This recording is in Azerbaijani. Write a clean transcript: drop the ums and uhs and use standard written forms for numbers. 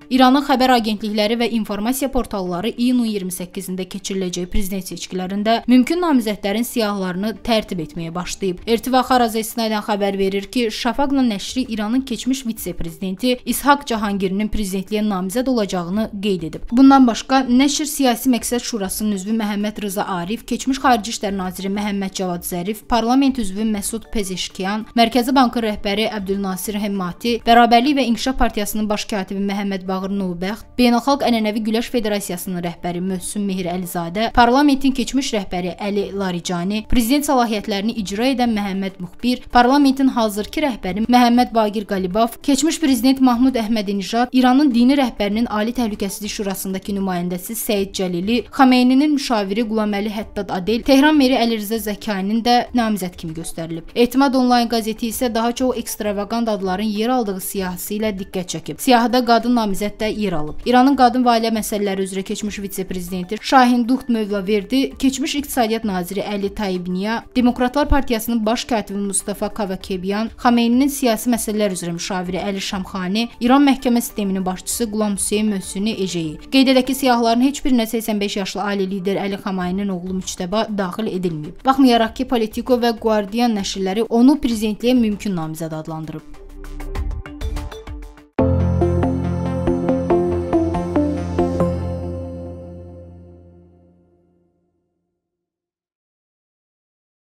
İranın xəbər agentlikləri və informasiya portalları iyunun 28-də keçiriləcək prezident seçkilərində mümkün namizədlərin siyahılarını tərtib etməyə başlayıb. İrtiva Xaraza istinadən xəbər verir ki, Şafaqla nəşri İranın keçmiş vitse-prezidenti İshak Cahangirinin prezidentliyə namizəd olacağını qeyd edib. Bundan başqa, nəşr Siyasi Məqsəd Şurasının üzvü Məhəmməd Rıza Arif, keçmiş Xarici İşlər naziri Məhəmməd Cavad Zərif, parlament üzvü Məsud Pezeşkiyan, Mərkəzi Bankın rəhbəri Əbdülnasir Hemmati, Bərabərlik və İnkişaf Partiyasının baş katibi Məhəmməd Bağır Növbəxt, Beynəlxalq Ənənəvi Güləş Federasiyasının rəhbəri Möhsün Mehir Əlizadə, parlamentin keçmiş rəhbəri Əli Laricani, prezident səlahiyyətlərini icra edən Məhəmməd Muxbir, parlamentin hazırki rəhbəri Məhəmməd Baqir Qalibov, keçmiş prezident Mahmud Əhmədinijad, İranın dini rəhbərinin Ali Təhlükəsizlik Şurasındakı nümayəndəsi Səid Cəlili, Xameyninin müşaviri Qulaməli Həddad Adel, Tehran meri Əli Rza Zəkaninin də namizəd kimi göstərilib. Etimad Online qəzeti isə daha çox ekstravagant adların yer aldığı siyahısı ilə diqqət çəkib. Siyahıda qadın namizəd də yer alıb. İranın qadın və ailə məsələləri üzrə keçmiş vitse-prezidenti Şahin Duxt Mövlaverdi, keçmiş iqtisadiyyat naziri Əli Tayyibniya, Demokratlar Partiyasının baş katibi Mustafa Kavakebyan, Xameyninin siyasi məsələlər üzrə müşaviri Əli Şamxani, İran məhkəmə sisteminin başçısı Qulam Hüseyn Möhsüni Ejeyi. Qeyd edək ki, siyahıların heç birinə 85 yaşlı ali lider Əli Xamayinin oğlu Müçtəba daxil edilməyib. Baxmayaraq ki, Politico və Guardian nəşrləri onu prezidentliyə mümkün namizəd adlandırıb.